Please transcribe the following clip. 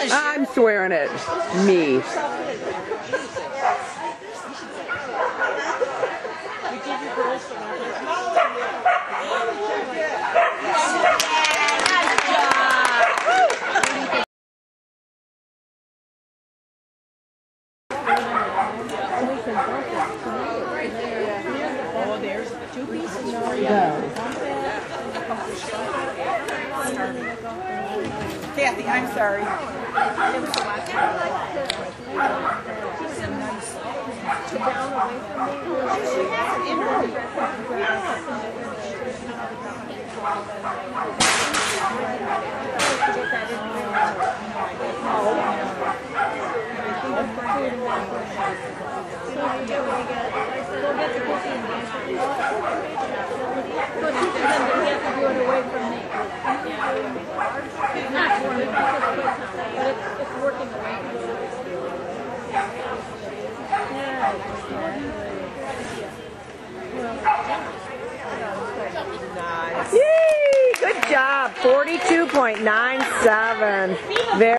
I'm swearing it. Me. Oh, there's the 2 pieces. Kathy, I'm sorry. Yay! Good job. 42.97. Very